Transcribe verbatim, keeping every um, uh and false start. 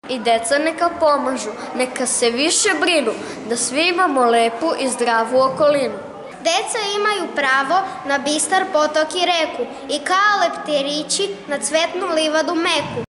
I deca neka pomažu, neka se više brinu, da svi imamo lepu i zdravu okolinu. Deca imaju pravo na bistar potok i reku i kao leptirići na cvetnu livadu meku.